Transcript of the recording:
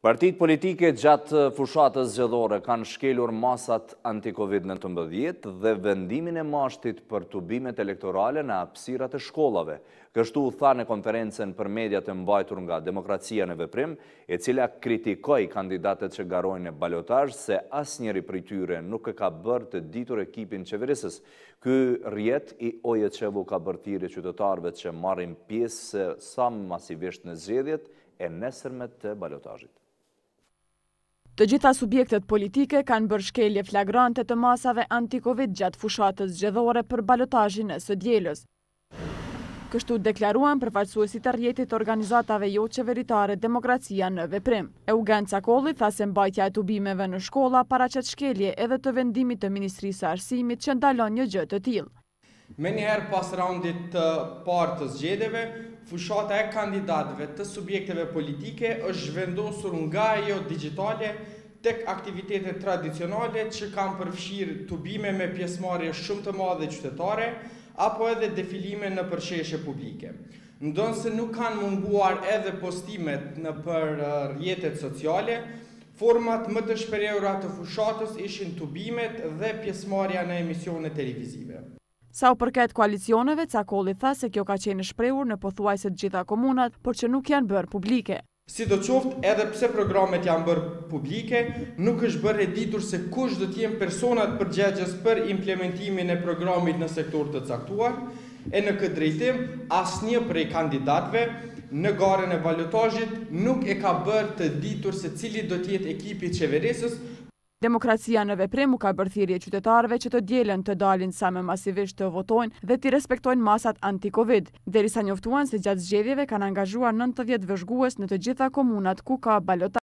Partitë politike gjatë fushatës zgjedhore kanë shkelur masat anti-Covid-19 dhe vendimin e mashtit për tubimet elektorale në hapësirat e shkollave. Kështu tha në konferencen për mediat e mbajtur nga Demokracia në Veprim, e cila kritikoi kandidatët që garojnë në balotazh se asnjëri prej tyre nuk e ka bërë të ditur ekipin qeverisës. Ky rrjet i OJC-u ka bërë thirrje qytetarëve që marrin pjesë sa më masivisht në zgjedhjet e nesërmet të balotazhit. Të gjitha subjektet politike kanë bërë shkelje flagrante të masave anti-Covid gjatë fushatës zgjedhore për balotazhin e së dielës. Kështu deklaruan përfaqësuesit e rrjetit organizatave jo qeveritare Demokracia në Veprim. Eugen Cakolli tha se mbajtja e tubimeve në shkolla paraqet shkelje edhe të vendimit të Ministrisë së Arsimit që ndalon një gjë të tillë. Menjëherë pas raundit të parë të zgjedhjeve, fushata e kandidatëve të subjekteve politike është zhvendosur nga ajo digjitale tek aktivitetet tradicionale që kanë përfshirë tubime me pjesëmarrje shumë të madhe qytetare apo edhe defilime në përqeshje publike. Ndonse nuk kanë munguar edhe postimet në për rrjetet sociale, format më të shprehura të fushatës ishin tubimet dhe pjesëmarrja në emisione televizive. Sa u përket koalicioneve, Cakolli tha se kjo ka qenë shprehur në pothuajse të gjitha komunat, por që nuk janë bërë publike. Sidoqoftë, edhe pse programet janë bërë publike, nuk është bërë e ditur se kush do të jenë personat përgjegjës për implementimin e programit në sektor të caktuar, e në këtë drejtim, asnjë prej kandidatëve në garën e balotazhit nuk e ka bërë të ditur se cili do të jetë ekipi i qeverisës. Demokracia në Veprim u ka bërë thirrje qytetarëve që të dielën të dalin sa më masivisht të votojnë dhe të respektojnë masat anti-Covid, derisa njoftuan se gjatë zgjedhjeve kanë angazhuar 90 vëzhgues në të gjitha komunat ku ka balotazh.